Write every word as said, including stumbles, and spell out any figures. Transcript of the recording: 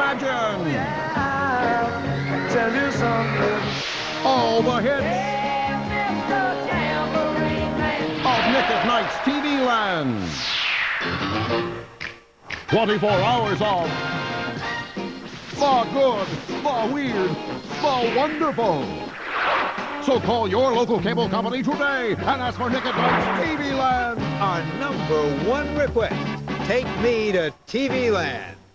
imagine. Yeah, I'll tell you something. All the hits of Nick at Nite's T V Land. twenty-four hours of the good, the weird, the wonderful. So call your local cable company today and ask for Nick at Nite's T V Land. Our number one request, take me to T V Land.